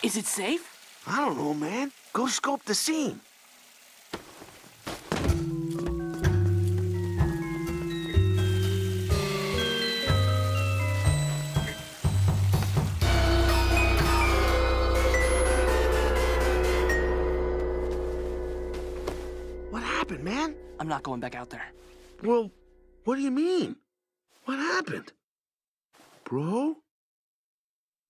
Is it safe? I don't know, man. Go scope the scene. What happened, man? I'm not going back out there. Well, what do you mean? What happened? Bro?